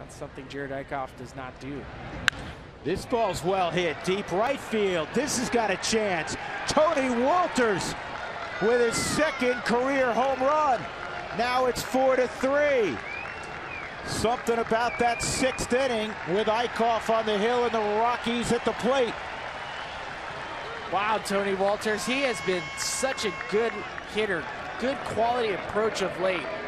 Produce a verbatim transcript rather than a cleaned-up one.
bounce, something Jared Eickhoff does not do. This ball's well hit, deep right field. This has got a chance. Tony Wolters with his second career home run. Now it's four to three. Something about that sixth inning with Eickhoff on the hill and the Rockies at the plate. Wow, Tony Wolters, he has been such a good hitter, good quality approach of late.